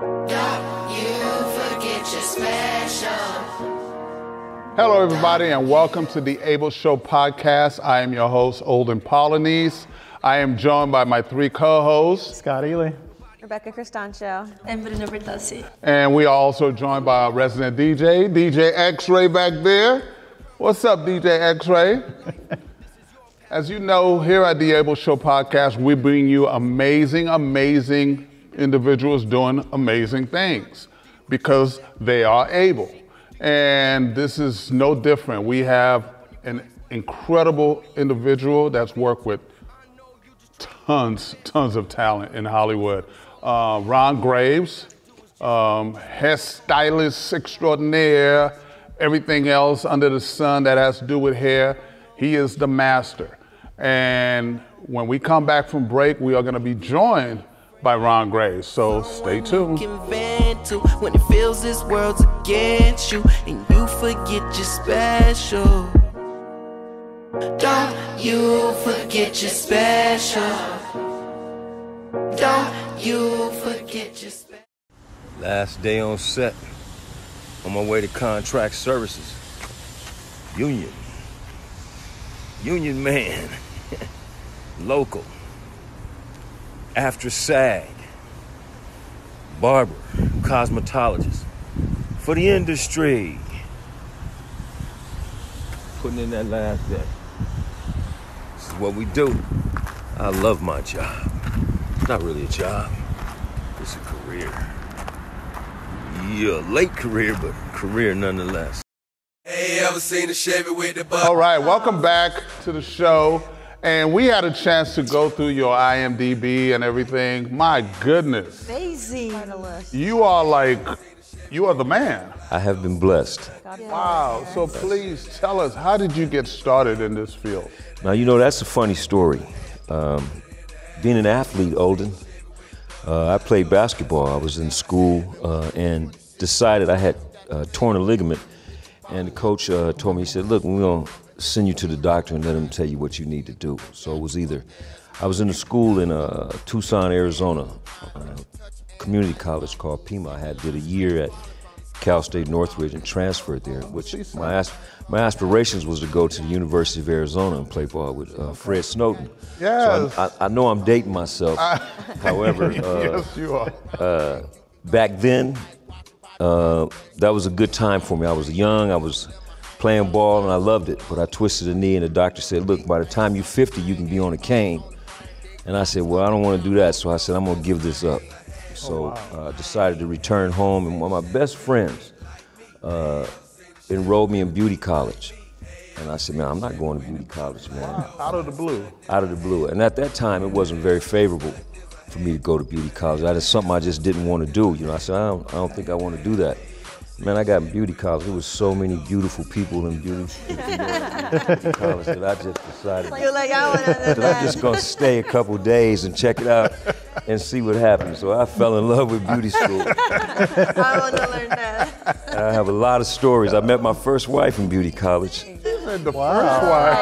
Hello, everybody, and welcome to the Able Show podcast. I am your host, Olden Polanese. I am joined by my three co-hosts, Scott Ely, Rebecca Cristancho, and Bruno Bertossi. And we are also joined by our resident DJ, DJ X-Ray back there. What's up, DJ X-Ray? As you know, here at the Able Show podcast, we bring you amazing individuals doing amazing things because they are able. And this is no different. We have an incredible individual that's worked with tons of talent in Hollywood. Ron Graves, hairstylist extraordinaire, everything else under the sun that has to do with hair. He is the master. And when we come back from break, we are going to be joined by Ron Graves. So stay tuned. When it feels this world's against you and you forget you're special. Don't you forget you're special. Don't you forget you're special. Last day on set. On my way to contract services. Union man. Local. After SAG. Barber. Cosmetologist. For the industry. Putting in that last day. This is what we do. I love my job. It's not really a job. It's a career. Yeah, late career, but career nonetheless. Hey, ever seen a Chevy with the butt? All right, welcome back to the show. And we had a chance to go through your IMDb and everything. My goodness. Amazing. You are the man. I have been blessed. Wow. So please tell us, how did you get started in this field? Now, you know, that's a funny story. Being an athlete, Olden, I played basketball. I was in school and decided I had torn a ligament. And the coach told me, he said, look, we're going to send you to the doctor and let him tell you what you need to do. So it was either, I was in a school in Tucson, Arizona, community college called Pima. I did a year at Cal State Northridge and transferred there, which my aspirations was to go to the University of Arizona and play ball with Fred Snowden. Yes. So I know I'm dating myself. However, yes, you are. Back then, that was a good time for me. I was young, I was playing ball, and I loved it. But I twisted a knee, and the doctor said, look, by the time you're 50, you can be on a cane. And I said, well, I don't want to do that. So I said, I'm going to give this up. So I decided to return home, and one of my best friends enrolled me in beauty college. And I said, man, I'm not going to beauty college, man. Out of the blue. Out of the blue. And at that time, it wasn't very favorable for me to go to beauty college. That is something I just didn't want to do. You know, I said, I don't think I want to do that. Man, I got in beauty college. There was so many beautiful people in beauty college that I just decided that I'm just going to stay a couple days and check it out and see what happens. So I fell in love with beauty school. I want to learn that. I have a lot of stories. I met my first wife in beauty college. The first wife.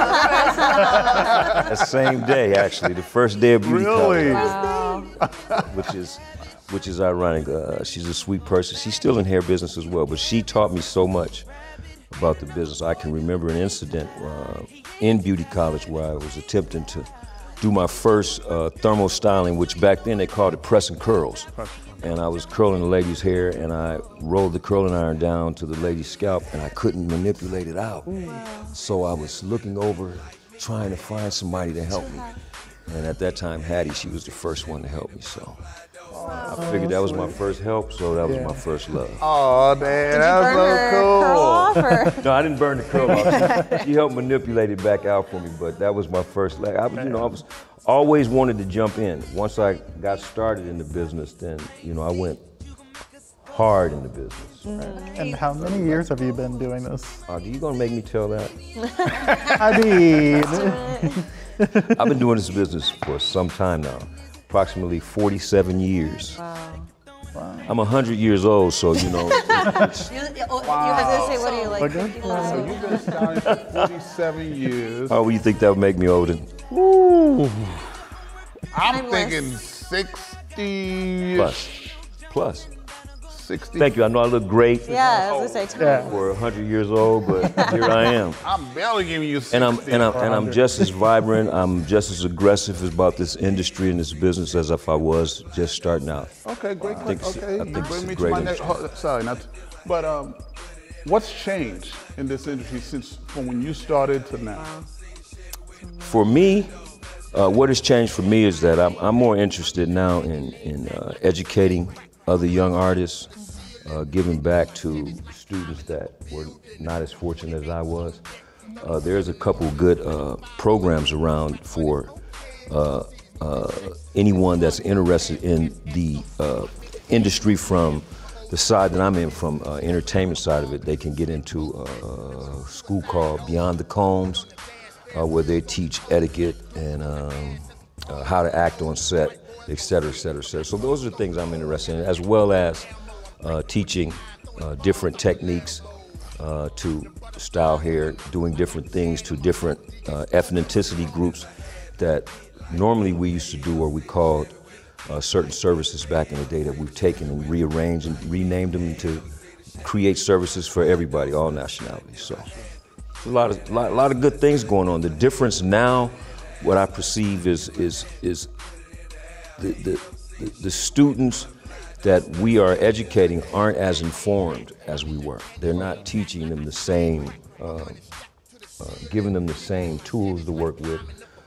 That same day, actually, the first day of beauty college. Wow. Which is ironic. She's a sweet person. She's still in hair business as well, but she taught me so much about the business. I can remember an incident in beauty college where I was attempting to do my first thermal styling, which back then they called it pressing curls. And I was curling the lady's hair, and I rolled the curling iron down to the lady's scalp, and I couldn't manipulate it out. So I was looking over, trying to find somebody to help me. And at that time, Hattie, she was the first one to help me, so. I figured that was my first help, so that was my first love. Oh, damn, that's so cool. Curl off, or? No, I didn't burn the curl off. She helped manipulate it back out for me, but that was my first leg. I was always wanted to jump in. Once I got started in the business, then, I went hard in the business. Right. And how many years have you been doing this? Are you gonna make me tell that? I mean, I've been doing this business for some time now. Approximately 47 years. Wow. I'm 100 years old, so You have to say, what do you like? Okay. So you've been styling for 47 years. How do you think that would make me, Odin? Ooh. I'm Timeless. thinking 60 Plus. plus. 60. Thank you. I know I look great. Yeah, I was gonna say, Yeah. For 100 years old, but here I am. I'm barely giving you 60. And I'm just as vibrant. I'm just as aggressive about this industry and this business as if I was just starting out. Okay, great. I think it's- Okay, I think you it's bring a me to great my next. industry. Sorry, but what's changed in this industry since from when you started to now? For me, what has changed for me is that I'm more interested now in educating other young artists, giving back to students that were not as fortunate as I was. There's a couple good programs around for anyone that's interested in the industry from the side that I'm in, from entertainment side of it. They can get into a school called Beyond the Combs, where they teach etiquette and how to act on set, et cetera, et cetera, et cetera. So those are the things I'm interested in, as well as teaching different techniques to style hair, doing different things to different ethnicity groups that normally we used to do, or we called certain services back in the day, that we've taken and rearranged and renamed them to create services for everybody, all nationalities. So a lot of good things going on. The difference now, what I perceive is the students that we are educating aren't as informed as we were. They're not teaching them the same, giving them the same tools to work with.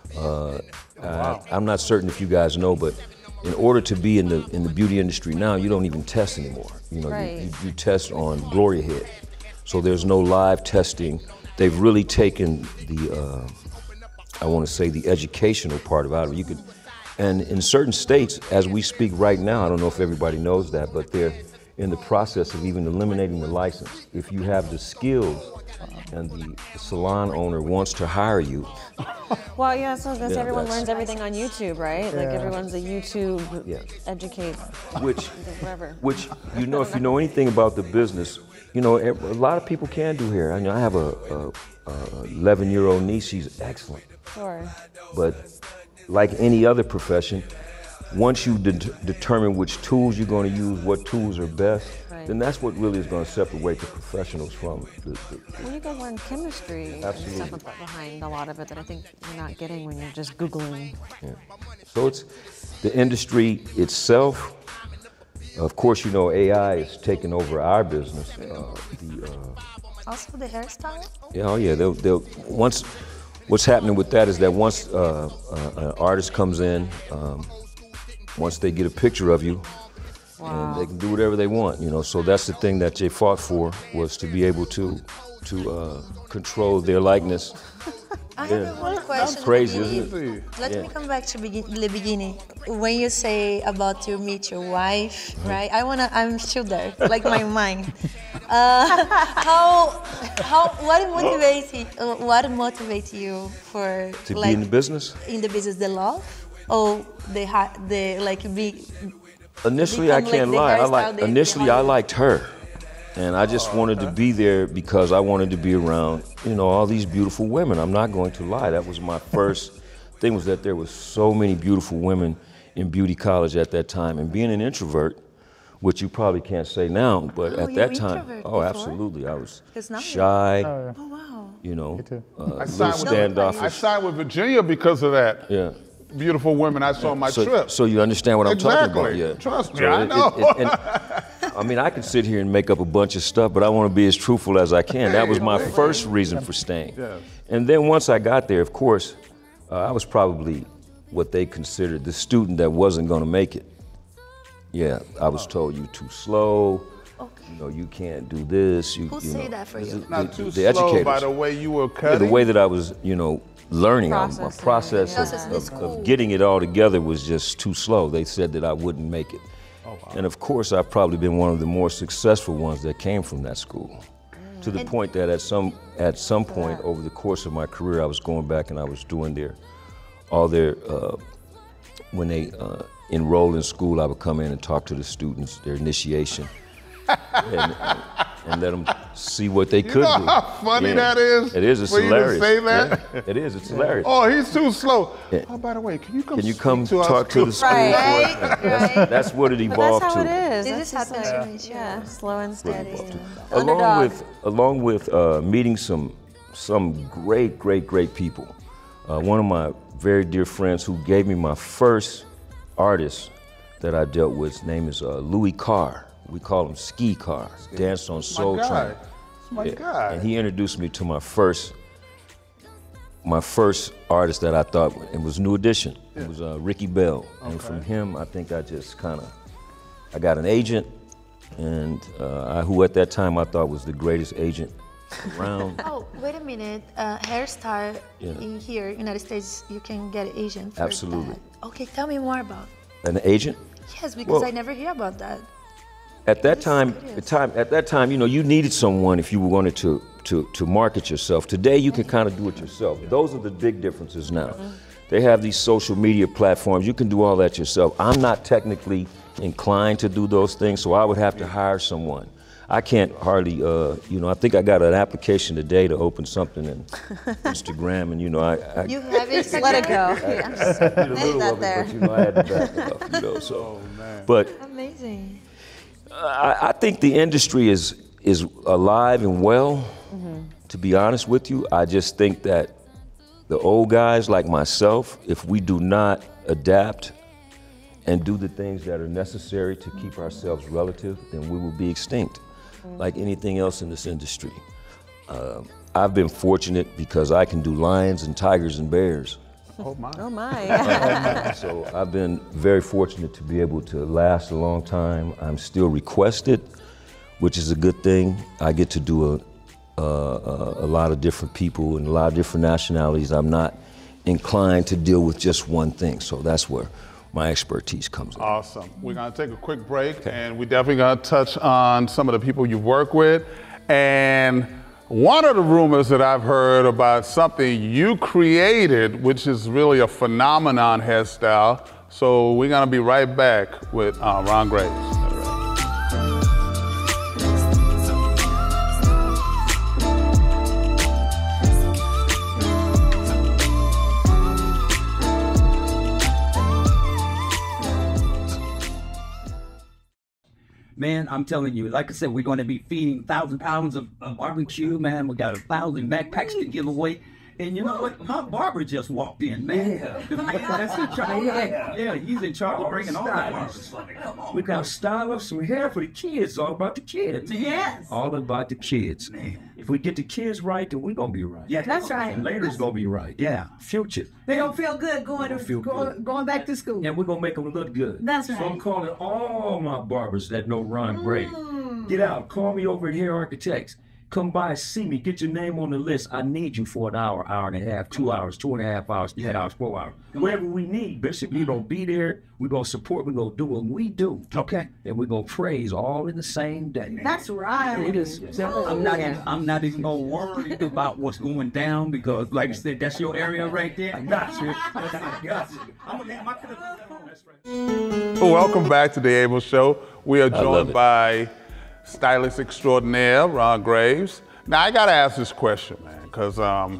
I'm not certain if you guys know, but in order to be in the beauty industry now, you don't even test anymore. You know, Right. you test on Gloria Head, so there's no live testing. They've really taken the, I want to say, the educational part about it. You could, and in certain states, as we speak right now, I don't know if everybody knows that, but they're in the process of even eliminating the license. If you have the skills and the salon owner wants to hire you. well, yeah, so I was gonna say Yeah, everyone that's- learns everything on YouTube, right? Like Yeah. everyone's a YouTube Yeah. educate, Which, whatever. which, you know, if you know anything about the business, you know, a lot of people can do hair. I know I have a 11-year-old niece. She's excellent. Sure. But like any other profession, once you determine which tools you're going to use, what tools are best, Right. then that's what really is going to separate the professionals from the Well, you guys learn chemistry Absolutely. and stuff behind a lot of it that I think you're not getting when you're just Googling. yeah. So it's the industry itself. Of course, you know, AI is taking over our business. Also the hairstyle? Yeah, oh yeah, they'll once. What's happening with that is that once an artist comes in, once they get a picture of you, and they can do whatever they want, you know. So that's the thing that they fought for, was to be able to control their likeness. I have one question. Crazy, isn't it? Let me come back to the beginning. When you say about you meet your wife, right? I'm still there, like my mind. What motivates you for To like be in the business? in the business, the love, or the like be? Initially, I become can't like the lie. hairstyle Initially, I liked her, and I just wanted to be there because I wanted to be around, you know, all these beautiful women. I'm not going to lie. That was my first thing, was that there was so many beautiful women in beauty college at that time, and being an introvert, which you probably can't say now, but Oh, at you that were time, introvert oh, before? absolutely, I was 'Cause now you're- shy. Oh, Oh wow. You know, Me too. I little signed with standoffish. I signed with Virginia because of that. Yeah. Beautiful women I saw on my trip. So you understand what I'm talking about, Exactly. yeah. Trust me, So I know. and, I mean, I can sit here and make up a bunch of stuff, but I want to be as truthful as I can. That was my first reason for staying. Yes. And then once I got there, of course, I was probably what they considered the student that wasn't going to make it. Yeah, I was told, you too slow. You know, you can't do this. Who you say know, that for you? Not too the slow educators. by the way you were Yeah, cutting. the way that I was, you know, learning, my Processing, process yeah. of, Processing is of getting it all together was just too slow. They said that I wouldn't make it. And of course, I've probably been one of the more successful ones that came from that school. To the point that at some point over the course of my career, I was going back and I was doing when they enrolled in school, I would come in and talk to the students, their initiation, and let them see what they could You know do. how funny that is? It is. It's for hilarious. You to say that? Yeah, it is. It's hilarious. Oh, he's too slow. Yeah. Oh, by the way, can you come? Can you come speak to talk us? to the school? Right. That's what it But evolved that's how to. it is. This That's is just happening like- to me too. Yeah, slow and steady. Along with meeting some great people. One of my very dear friends who gave me my first artist that I dealt with, his name is Louis Carr. We call him Ski Carr. Danced on Soul Train. That's my guy. And he introduced me to my first artist that I thought, it was New Edition. It was Ricky Bell. And from him, I think I just I got an agent, and who at that time I thought was the greatest agent around. Oh, wait a minute. Hairstyle in here, United States, you can get an agent for Absolutely. that. Okay, tell me more about. An agent? Yes, because Well, I never hear about that. At that time, you know, you needed someone if you wanted to market yourself. Today, you can kind of do it yourself. Those are the big differences now. They have these social media platforms. You can do all that yourself. I'm not technically inclined to do those things, so I would have to hire someone. I can't hardly, you know, I think I got an application today to open something in Instagram, and you know, You have it. Let it go. I did a little of it, but you know, I had to back it up, you know. So, but Amazing. I think the industry is alive and well. To be honest with you, I just think that the old guys like myself, if we do not adapt and do the things that are necessary to keep ourselves relative, then we will be extinct, like anything else in this industry. I've been fortunate because I can do lions and tigers and bears. Oh my. Oh my. So I've been very fortunate to be able to last a long time. I'm still requested, which is a good thing. I get to do a lot of different people and a lot of different nationalities. I'm not inclined to deal with just one thing, so that's where my expertise comes in. Awesome. We're going to take a quick break, and we're definitely going to touch on some of the people you work with. And one of the rumors that I've heard about something you created, which is really a phenomenon hairstyle. So we're going to be right back with Ron Graves. Man, I'm telling you, like I said, we're going to be feeding 1,000 pounds of barbecue, man. We got 1,000 backpacks to give away. And you know what? My barber just walked in, man. That's in charge. Yeah, he's in charge of bringing all that barbers. We got stylists, some hair for the kids, all about the kids. Yes. All about the kids. If we get the kids right, then we're going to be right. Yeah, that's right. And later's going to be right. Yeah, future. They don't feel good going back to school. And we're going to make them look good. That's right. So I'm calling all my barbers that know Ron Gray. Get out. Call me over at Hair Architects. Come by, see me, get your name on the list. I need you for an hour, hour and a half, 2 hours, 2.5 hours, 3 hours, 4 hours. Whatever we need, Bishop, you're going to be there. We're going to support, we're going to do what we do. Okay? And we're going to praise all in the same day. That's right. It is. I'm not even going to worry about what's going down because, like I said, that's your area right there. I got you. I got you. I'm going to my That's right. Welcome back to The Able Show. We are love joined it. by stylist extraordinaire, Ron Graves. Now, I gotta ask this question, man, because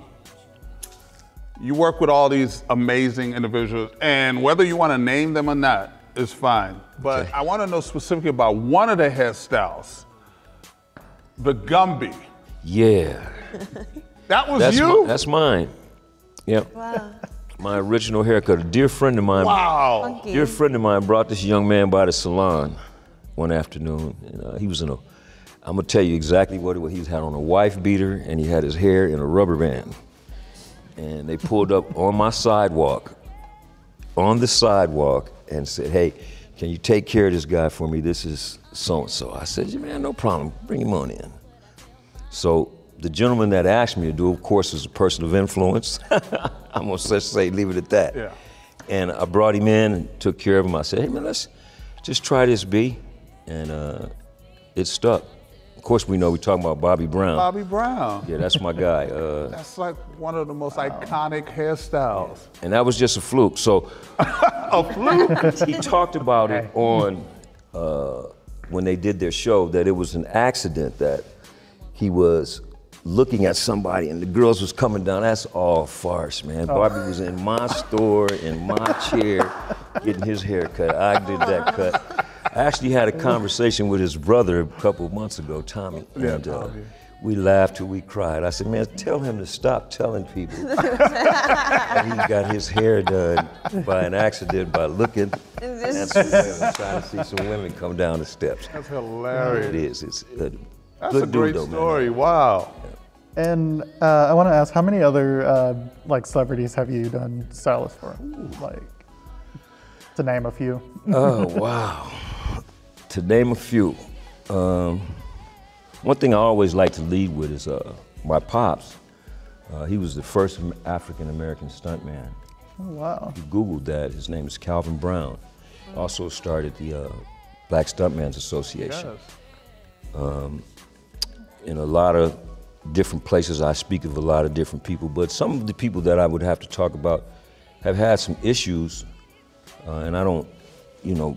you work with all these amazing individuals, and whether you wanna name them or not is fine. But Okay. I wanna know specifically about one of the hairstyles, the Gumby. Yeah. That was you? That's mine. Yep. Wow. My original haircut. A dear friend of mine. Wow. Dear friend of mine brought this young man by the salon one afternoon, and he was in a, I'm gonna tell you exactly what it was. He had on a wife beater, and he had his hair in a rubber band. And they pulled up on my sidewalk, and said, hey, can you take care of this guy for me? This is so-and-so. I said, yeah, man, no problem, bring him on in. So the gentleman that asked me to do, of course, is a person of influence. I'm gonna just say, leave it at that. Yeah. And I brought him in and took care of him. I said, hey man, let's just try this B. And it stuck. Of course, we know we're talking about Bobby Brown. Bobby Brown. Yeah, that's my guy. That's like one of the most iconic hairstyles. And that was just a fluke. So A fluke? he talked about it on when they did their show, that it was an accident that he was looking at somebody and the girls was coming down. That's all farce, man. Barbie was in my store, in my chair, getting his hair cut. I did that cut. I actually had a conversation with his brother a couple of months ago, Tommy, and we laughed till we cried. I said, man, tell him to stop telling people that he got his hair done by an accident by looking at some women, trying to see some women come down the steps. That's hilarious. It is. It's That's good a great dude, though, story. man. Wow. And I want to ask, how many other like celebrities have you done stylist for? Like, to name a few. Oh, wow. To name a few. One thing I always like to lead with is my pops. He was the first African-American stuntman. Oh, wow. If you Googled that, his name is Calvin Brown. Also started the Black Stuntmen's Association. Yes. In a lot of different places, I speak of a lot of different people, but some of the people that I would have to talk about have had some issues, and I don't, you know,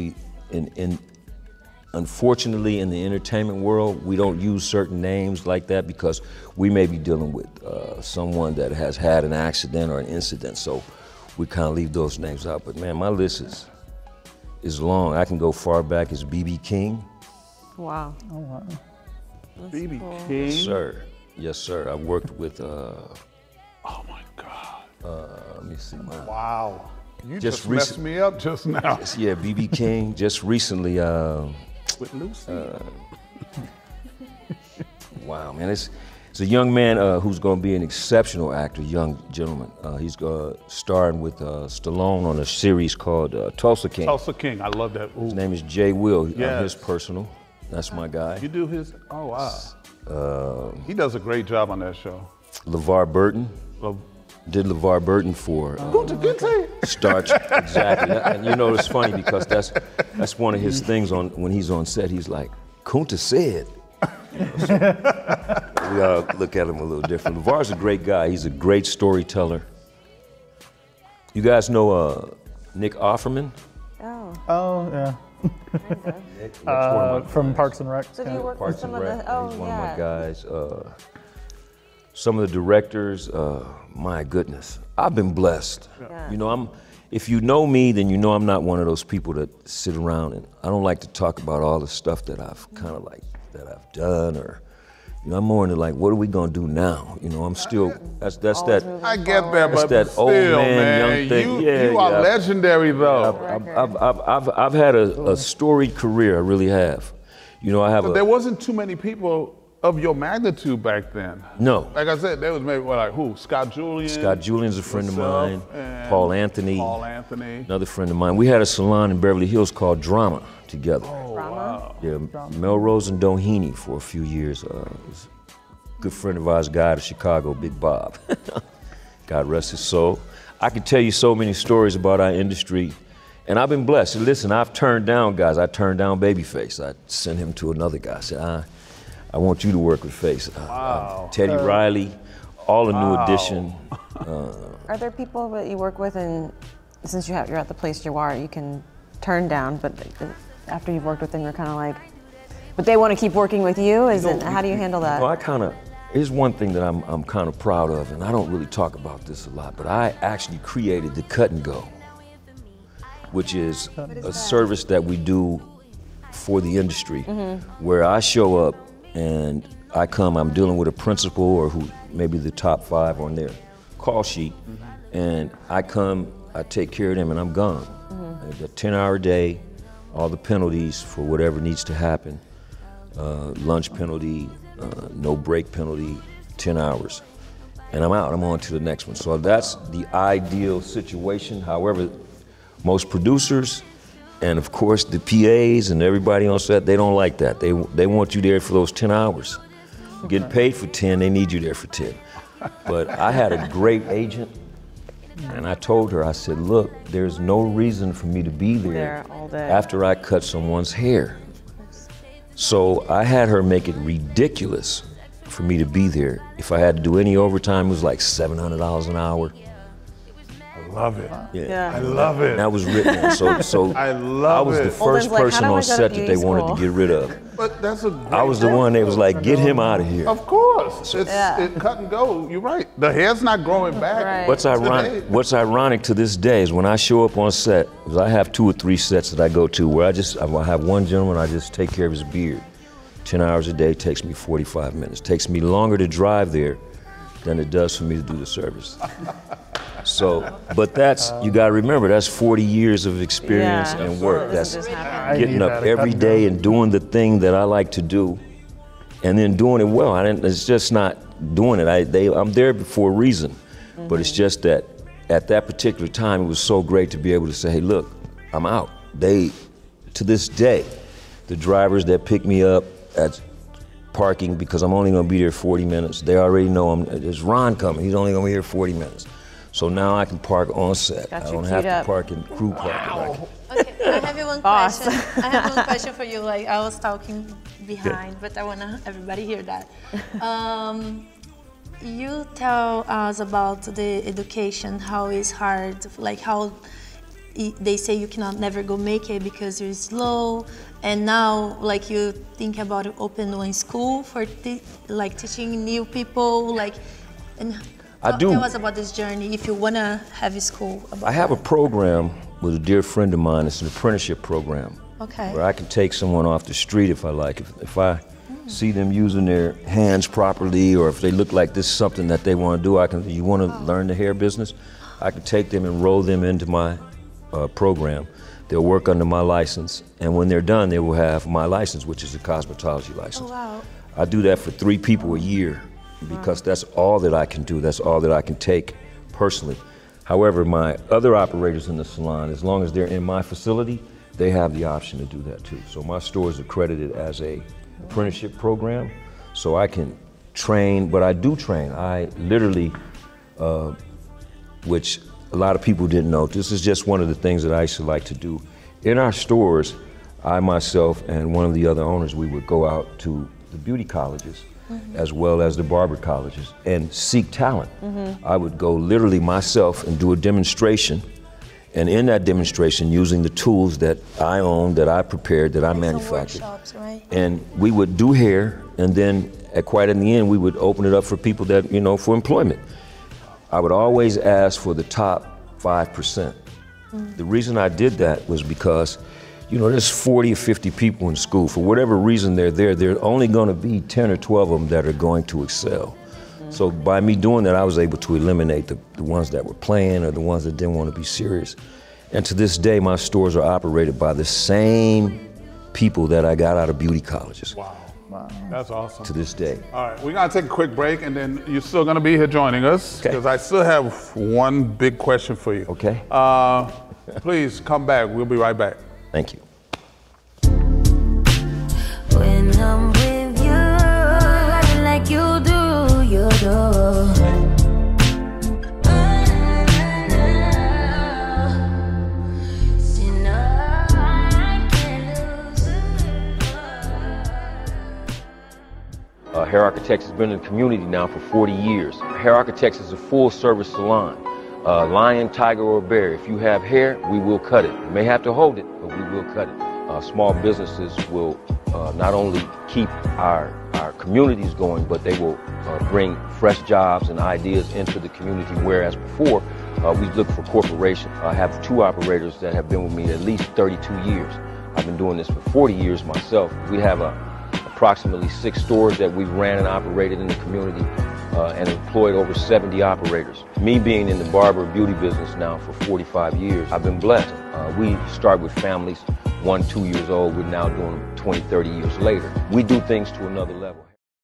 unfortunately in the entertainment world, we don't use certain names like that because we may be dealing with someone that has had an accident or an incident, so we kind of leave those names out. But man, my list is long. I can go far back as B.B. King. Wow. Oh, wow. B.B. King. Yes, sir. Yes, sir. I worked with, Oh my God. let me see. Wow. You Just just messed me up just now. Yeah, B.B. King. Just recently, With Lucy. wow, man. It's a young man who's going to be an exceptional actor, young gentleman. He's starring with Stallone on a series called Tulsa King. Tulsa King. I love that. Ooh. His name is Jay Will. Yes. His personal. That's my guy. You do his? Oh, wow. He does a great job on that show. LeVar Burton. Well, Did LeVar Burton for Starch. Exactly. And you know, it's funny because that's one of his things when he's on set. He's like, Kunta said. You know, so we all look at him a little different. LeVar's a great guy. He's a great storyteller. You guys know Nick Offerman? Oh. Oh, yeah. Nick, From Parks and Rec. So do you work with Parks some and of Rec. the? Oh, He's one yeah. of my guys. Some of the directors, my goodness, I've been blessed. Yeah. You know, if you know me, then you know I'm not one of those people that sit around and I don't like to talk about all the stuff that I've kind of like, that I've done or, you know, I'm more into like, what are we gonna do now? You know, I'm still, that's that. I get that, That's but that still, old man, young thing. You are legendary, though. I've had a storied career, I really have. You know, I have But there wasn't too many people of your magnitude back then. No. Like I said, there was maybe, like who? Scott Julian? Scott Julian's a friend of yourself, mine. and Paul Anthony. Paul Anthony. Another friend of mine. We had a salon in Beverly Hills called Drama together. Oh, wow. Yeah, Melrose and Doheny for a few years. Was a good friend of ours, guy out of Chicago, Big Bob. God rest his soul. I could tell you so many stories about our industry, and I've been blessed. And listen, I've turned down guys. I turned down Babyface. I sent him to another guy. I said, I want you to work with Face. Wow. Teddy Riley, all a new addition. Are there people that you work with, and since you're at the place you are, you can turn down, but after you've worked with them, you're kind of like, but they want to keep working with you? How do you handle that? Well, here's one thing that I'm kind of proud of, and I don't really talk about this a lot, but I actually created the Cut and Go, which is a service that we do for the industry, where I show up and I'm dealing with a principal or who maybe the top 5 on their call sheet, and I take care of them and I'm gone. I got a 10-hour day, all the penalties for whatever needs to happen, lunch penalty, no break penalty, 10 hours. And I'm out, I'm on to the next one. So that's the ideal situation. However, most producers, and of course the PAs and everybody on set, they don't like that. They want you there for those 10 hours. Getting paid for 10, they need you there for 10. But I had a great agent, and I told her, I said, look, there's no reason for me to be there all day after I cut someone's hair. So I had her make it ridiculous for me to be there. If I had to do any overtime, it was like $700 an hour. love it. Yeah. I love it. And that was written. So I love was it. the first like, person how do I on go to set that they beauty wanted to school? get rid of. But that's a great I was the one they was like, get him out of here. Of course. It cut and go. You're right. The hair's not growing back. Right. What's ironic to this day is when I show up on set, because I have 2 or 3 sets that I go to where I have one gentleman, I just take care of his beard. 10 hours a day takes me 45 minutes. Takes me longer to drive there than it does for me to do the service. So, but that's, you gotta remember, that's 40 years of experience and work. That's getting up every day and doing the thing that I like to do, and then doing it well. It's just not doing it. I'm there for a reason, but it's just that at that particular time, it was so great to be able to say, hey, look, I'm out. To this day, the drivers that pick me up at parking, because I'm only gonna be there 40 minutes, they already know there's Ron coming, he's only gonna be here 40 minutes. So now I can park on set. I don't have to park in crew parking. Okay, I have you one question. I have one question for you. Like I was talking behind, but I want everybody hear that. You tell us about the education, how it's hard, like how they say you cannot never go make it because you're slow, and now like you think about open one school for like teaching new people, like, and tell us about this journey if you wanna have a school. I have a program with a dear friend of mine. It's an apprenticeship program. Okay. Where I can take someone off the street if I like. If I see them using their hands properly, or if they look like this is something that they want to do, you want to learn the hair business, I can take them and roll them into my program. They'll work under my license, and when they're done, they will have my license, which is a cosmetology license. Oh, wow. I do that for 3 people a year, because that's all that I can do. That's all that I can take personally. However, my other operators in the salon, as long as they're in my facility, they have the option to do that too. So my store is accredited as a apprenticeship program, so I can train, but I do train. I literally, which a lot of people didn't know, this is just one of the things that I used to like to do. In our stores, I myself and one of the other owners, we would go out to the beauty colleges, as well as the barber colleges, and seek talent. I would go literally myself and do a demonstration, and in that demonstration, using the tools that I own, that I prepared, that I manufactured, right? and we would do hair, and then quite in the end, we would open it up for people that, for employment. I would always ask for the top 5%. The reason I did that was because there's 40 or 50 people in school. For whatever reason they're there, there are only going to be 10 or 12 of them that are going to excel. So by me doing that, I was able to eliminate the ones that were playing or the ones that didn't want to be serious. And to this day, my stores are operated by the same people that I got out of beauty colleges. Wow. That's awesome. To this day. All right, we're gonna take a quick break, and then you're still gonna be here joining us, because I still have one big question for you. Okay. Please come back. We'll be right back. Thank you. When I'm with you, I like you do, you do. Hair Architects has been in the community now for 40 years. Hair Architects is a full-service salon. Lion, tiger, or bear. If you have hair, we will cut it. You may have to hold it, but we will cut it. Small businesses will not only keep our communities going, but they will bring fresh jobs and ideas into the community, whereas before, we look for corporations. I have 2 operators that have been with me at least 32 years. I've been doing this for 40 years myself. We have approximately 6 stores that we've ran and operated in the community, and employed over 70 operators. Me being in the barber beauty business now for 45 years, I've been blessed. We start with families 1, 2 years old. We're now doing them 20, 30 years later. We do things to another level.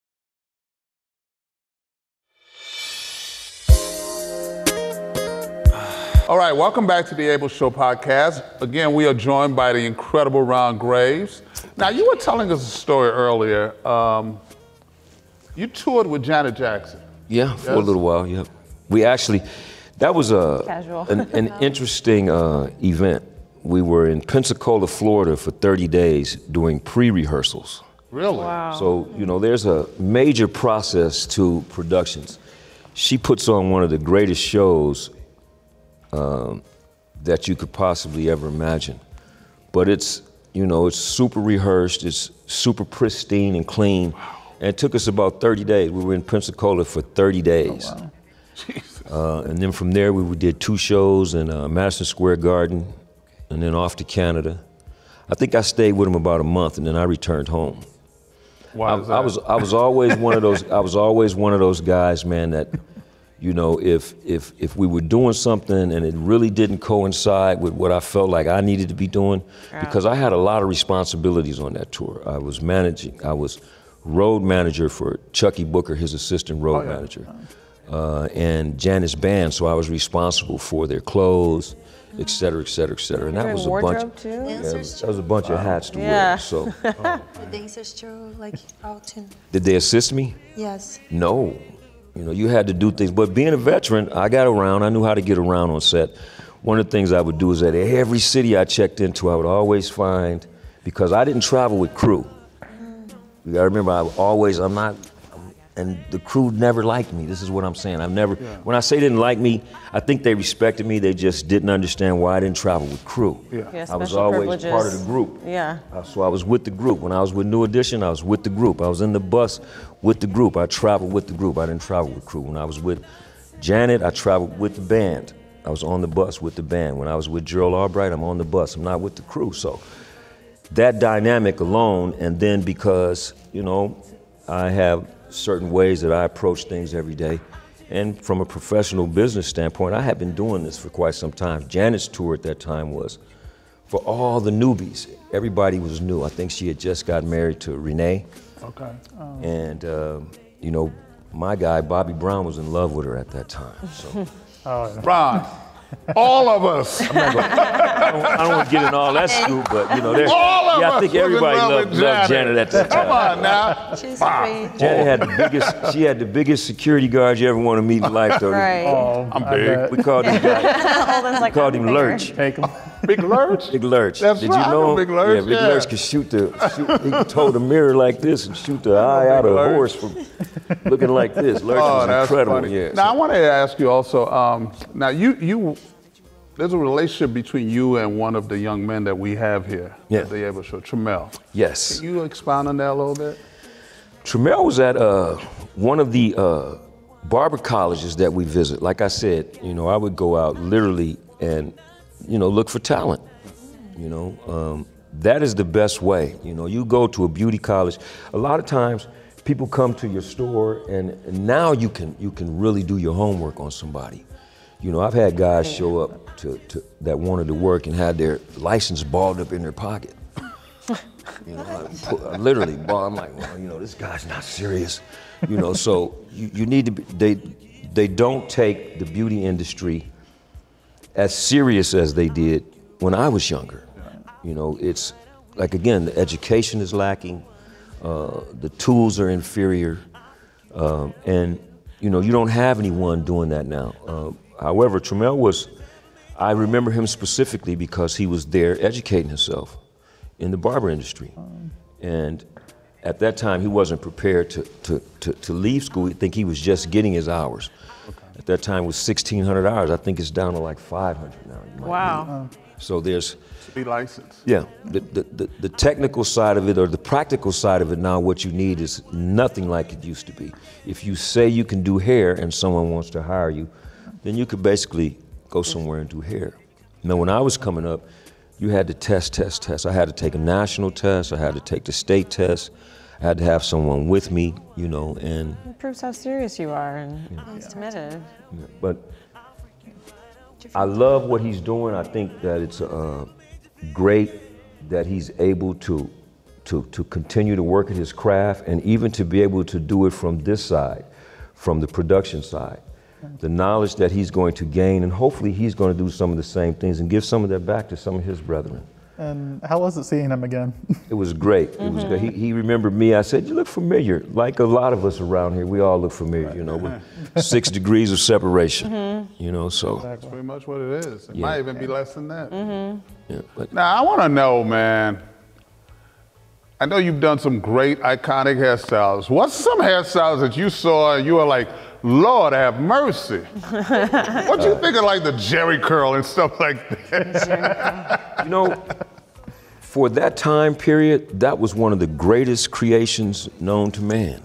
All right, welcome back to the Able Show podcast. Again, we are joined by the incredible Ron Graves. Now, you were telling us a story earlier. You toured with Janet Jackson. Yeah, for a little while, yeah. We actually, that was an interesting event. We were in Pensacola, Florida for 30 days doing pre-rehearsals. Really? Wow. So, there's a major process to productions. She puts on one of the greatest shows that you could possibly ever imagine. But it's, you know, it's super rehearsed, it's super pristine and clean. And it took us about 30 days. We were in Pensacola for 30 days. Oh, wow. Jesus. And then from there, we did 2 shows in Madison Square Garden, and then off to Canada. I think I stayed with him about a month, and then I returned home. Why is that? I was always one of those. I was always one of those guys, man. That, you know, if we were doing something and it really didn't coincide with what I felt like I needed to be doing, because I had a lot of responsibilities on that tour. I was road manager for Chucky Booker, his assistant road manager, and Janet's band. So I was responsible for their clothes, et cetera, et cetera, et cetera. And that was a bunch. Too? Yeah, that was a bunch of hats to wear. So The dancers too, like out too. did they assist me? Yes. No. You know, you had to do things. But being a veteran, I got around. I knew how to get around on set. One of the things I would do is that every city I checked into, I would always find, because I didn't travel with crew. You gotta remember, and the crew never liked me. This is what I'm saying. When I say didn't like me, I think they respected me. They just didn't understand why I didn't travel with crew. Yeah, I was always privileges. part of the group. Yeah. So I was with the group. When I was with New Edition, I was with the group. I was in the bus with the group. I traveled with the group. I didn't travel with crew. When I was with Janet, I traveled with the band. I was on the bus with the band. When I was with Gerald Albright, I'm on the bus. I'm not with the crew. So that dynamic alone, and then because, you know, I have certain ways that I approach things every day. And from a professional business standpoint, I had been doing this for quite some time. Janet's tour at that time was for all the newbies. Everybody was new. I think she had just got married to Renee. Okay. And, you know, my guy, Bobby Brown, was in love with her at that time. So. Ron, all of us. I don't want to get in all that scoop, but you know, I think everybody loved Janet at that time. Come on now. She's great. Janet had the biggest security guard you ever want to meet in life, though. Right. Oh, I'm big. We called him Holden's like, we called him Lurch. Take them. Big Lurch? Big Lurch. That's Did right, you I know know him? Big Lurch, Yeah, Big yeah. Lurch could he could hold a mirror like this and shoot the eye out of a Lurch. horse from looking like this. Lurch was that's incredible. funny. Yeah. Now, I want to ask you also, now there's a relationship between you and one of the young men that we have here. Yeah. At the Able Show, Tremel. Yes. Can you expound on that a little bit? Tremel was at one of the barber colleges that we visit. Like I said, you know, I would go out literally and, you know, look for talent. You know, that is the best way. You know, you go to a beauty college. A lot of times, people come to your store, and now you can really do your homework on somebody. You know, I've had guys show up to that wanted to work and had their license balled up in their pocket. You know, I literally ball. I'm like, well, you know, this guy's not serious. You know, so you need to be. They don't take the beauty industry as serious as they did when I was younger. You know, it's like, again, the education is lacking, the tools are inferior, and you know, you don't have anyone doing that now. However, Tremel I remember him specifically because he was there educating himself in the barber industry. And at that time, he wasn't prepared to leave school. I think he was just getting his hours. Okay. At that time, it was 1,600 hours. I think it's down to like 500 now. Wow. So there's... To be licensed. Yeah, the technical side of it, or the practical side of it now, what you need is nothing like it used to be. If you say you can do hair and someone wants to hire you, then you could basically go somewhere and do hair. Now, when I was coming up, you had to test. I had to take a national test, I had to take the state test, I had to have someone with me, you know, and... It proves how serious you are and committed. Yeah, but I love what he's doing. I think that it's great that he's able to continue to work at his craft, and even to be able to do it from this side, from the production side. The knowledge that he's going to gain, and hopefully he's going to do some of the same things and give some of that back to some of his brethren. And how was it seeing him again? It was great. It was good. He remembered me. I said, "You look familiar." Like a lot of us around here, we all look familiar, you know, with 6 degrees of separation, you know, so. That's pretty much what it is. It Yeah. might even be less than that. Yeah, but Now, I want to know, man, I know you've done some great iconic hairstyles. What's some hairstyles that you saw and you were like, Lord have mercy. What you think of like the Jerry curl and stuff like that? You know, for that time period, that was one of the greatest creations known to man.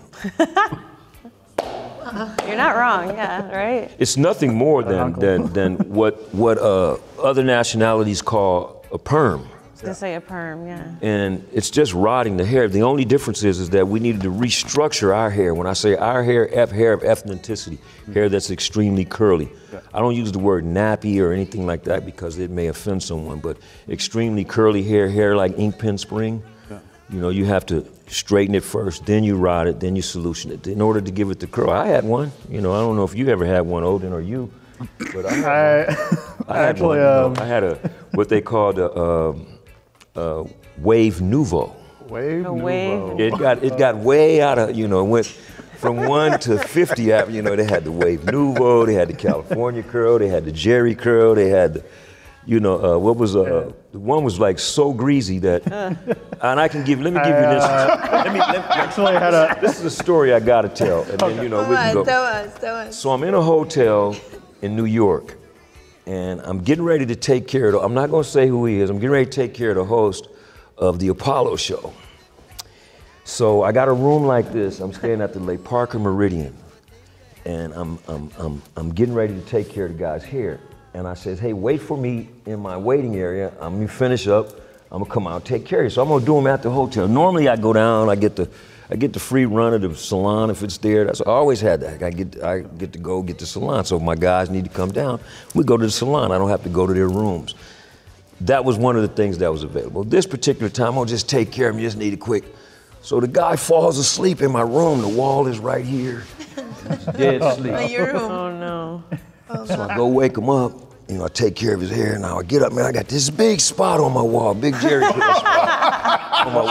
You're not wrong, yeah, right? It's nothing more than what other nationalities call a perm. I was gonna say a perm, yeah. And it's just rotting the hair. The only difference is that we needed to restructure our hair. When I say our hair, hair of ethnicity, hair that's extremely curly. I don't use the word nappy or anything like that because it may offend someone, but extremely curly hair like ink pen spring. You know, you have to straighten it first, then you rot it, then you solution it in order to give it the curl. I had one. You know, I don't know if you ever had one, Odin, or you, but I had one. I had a what they called a wave nouveau. Wave nouveau. It got way out of, you know, it went from 1 to 50. You know, they had the wave nouveau, they had the California curl, they had the Jerry curl, they had the, you know, what was the one was like so greasy that, and let me give you this. Actually, I had a. This is a story I gotta tell, and then you know we can go. Tell us. So I'm in a hotel in New York, and I'm getting ready to take care of. I'm not gonna say who he is. I'm getting ready to take care of the host of the Apollo show. So I got a room like this. I'm staying at the Lake Parker Meridian, and I'm getting ready to take care of the guy's hair. And I says, hey, wait for me in my waiting area. I'm gonna finish up. I'm gonna come out and take care of you. So I'm gonna do them at the hotel. Normally I go down, I get the free run of the salon if it's there. I always had that. I get to go get the salon. So if my guys need to come down, we go to the salon. I don't have to go to their rooms. That was one of the things that was available. This particular time, I'll just take care of him, just need it quick. So the guy falls asleep in my room. The wall is right here. He's dead asleep. In your room. Oh no. So I go wake him up. You know, I take care of his hair. Now I get up, man, I got this big spot on my wall, big Jerry curl spot on my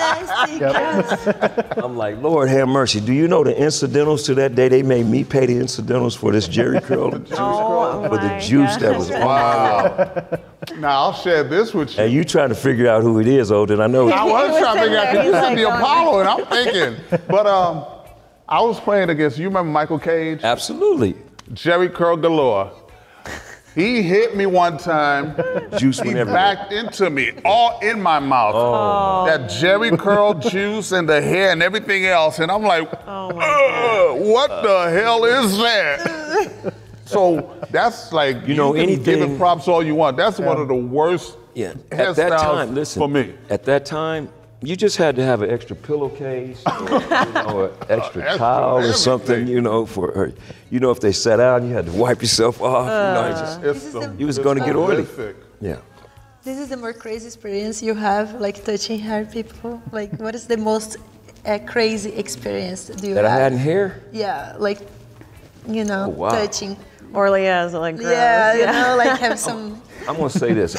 wall. I'm like, Lord have mercy. Do you know the incidentals to that day? They made me pay the incidentals for this Jerry curl, for the juice that was on my wall. Now I'll share this with you. And you trying to figure out who it is, Odin. I know. I was trying to figure out, because you said the Apollo, and I'm thinking. But I was playing against, you remember Michael Cage? Absolutely. Jerry curl galore. He hit me one time. Juice he everywhere. backed into me, all in my mouth. Oh. That Jerry curl juice and the hair and everything else. And I'm like, what the hell is that? So that's like, you know, can anything, give it props all you want. That's one of the worst at that time, listen, for me. At that time, you just had to have an extra pillowcase, or, you know, an extra towel or something, you know, for her. You know, if they sat down, you had to wipe yourself off. You know, you was going to get oily. Yeah. This is the more crazy experience you have, like touching hair people. Like, what is the most crazy experience do you have? That I had in hair? Yeah, like, you know, touching. Or like, like gross. Yeah, you know, like have some. I'm going to say this.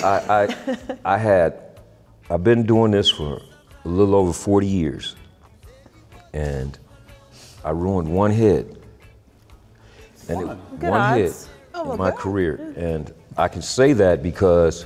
I've been doing this for a little over 40 years, and I ruined one head. And one head in my career. And I can say that because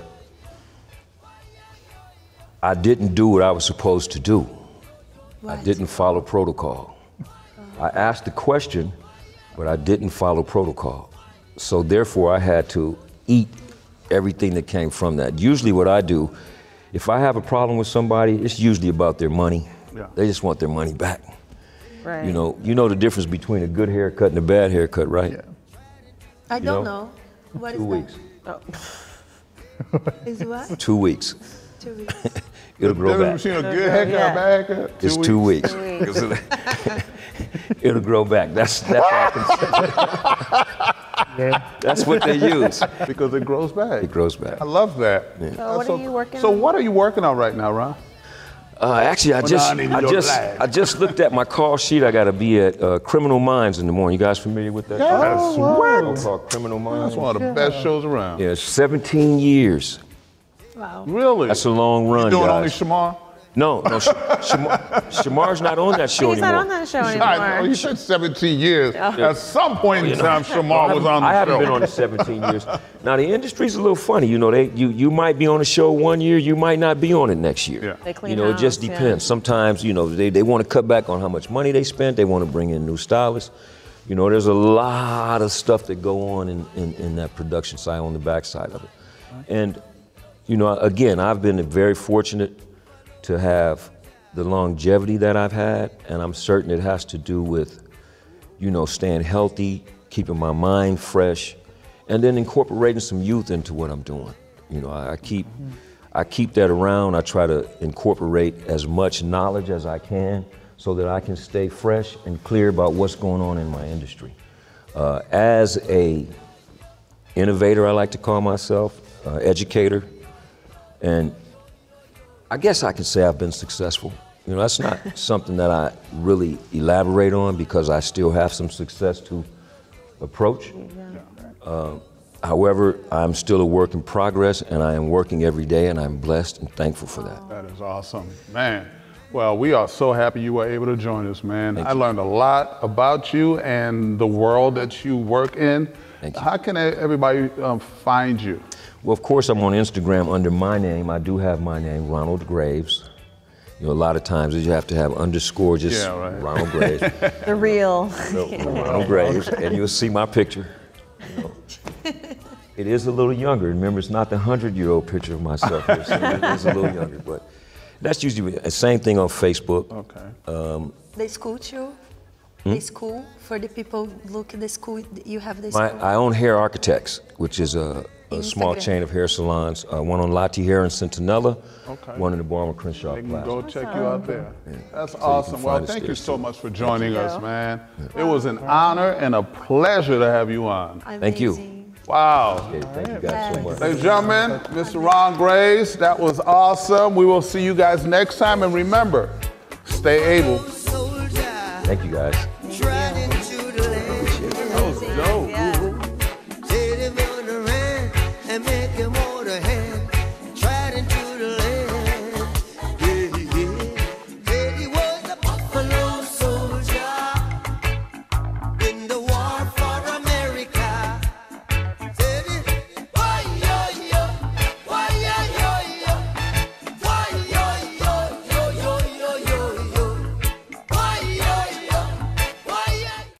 I didn't do what I was supposed to do. I didn't follow protocol. I asked the question, but I didn't follow protocol. So therefore I had to eat everything that came from that. Usually what I do, if I have a problem with somebody, it's usually about their money. Yeah. They just want their money back. Right. You know the difference between a good haircut and a bad haircut, right? Yeah. I don't know. What is 2 weeks. Oh. Is what? 2 weeks. 2 weeks. It'll grow back. Between a good haircut, a bad haircut. It's 2 weeks. It'll grow back. That's all I can say. Yeah. That's what they use. Because it grows back. It grows back. I love that. Yeah. So what are you working on? So what are you working on right now, Ron? Actually, I just looked at my call sheet. I got to be at Criminal Minds in the morning. You guys familiar with that? That's show called Criminal Minds. That's one of the best shows around. Yeah, 17 years. Wow. Really? That's a long run, You doing guys. only Shamar? No, Shamar's not on that show He's anymore. not on that show anymore. You said 17 years. At some point in time, Shamar was on the show. I haven't been on it 17 years. Now, the industry's a little funny. You know, you might be on a show one year, you might not be on it next year. Yeah. They clean it just depends. Sometimes, they want to cut back on how much money they spent. They want to bring in new stylists. You know, there's a lot of stuff that go on in that production side, on the backside of it. And, you know, again, I've been very fortunate to have the longevity that I've had, and I'm certain it has to do with, you know, staying healthy, keeping my mind fresh, and then incorporating some youth into what I'm doing. You know, I keep that around. I try to incorporate as much knowledge as I can so that I can stay fresh and clear about what's going on in my industry. As a innovator, I like to call myself, educator, and I guess I can say I've been successful. You know, that's not something that I really elaborate on because I still have some success to approach. However, I'm still a work in progress, and I am working every day, and I'm blessed and thankful for that. That is awesome, man. Well, we are so happy you were able to join us, man. I learned a lot about you and the world that you work in. Thank you. How can everybody find you? Well, of course, I'm on Instagram under my name. I do have my name, Ronald Graves. You know, a lot of times you have to have underscore, just Ronald Graves. The real. Ronald Graves, and you'll see my picture. You know. It is a little younger. Remember, it's not the 100-year-old picture of myself. It is a little younger, but that's usually the same thing on Facebook. Okay. The school too? The school, for the people look at the school, you have the school? I own Hair Architects, which is a small chain of hair salons. One on Lottie Hair in Centinela, one in the Balmer Crenshaw Plaza. Go check you out there. Yeah. That's awesome. Well, thank you so much for joining us, man. It was an honor and a pleasure to have you on. Thank you. Wow. Okay, thank you guys so much. Ladies and gentlemen, Mr. Ron Graves, that was awesome. We will see you guys next time. And remember, stay able. Thank you, guys.